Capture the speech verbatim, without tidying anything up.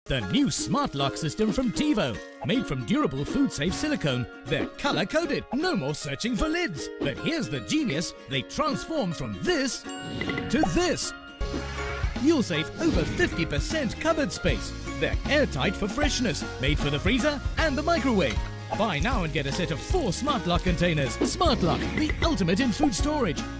The new Smart Lock system from TiVo. Made from durable food-safe silicone, they're color-coded. No more searching for lids. But here's the genius. They transform from this to this. You'll save over fifty percent cupboard space. They're airtight for freshness, made for the freezer and the microwave. Buy now and get a set of four Smart Lock containers. Smart Lock, the ultimate in food storage.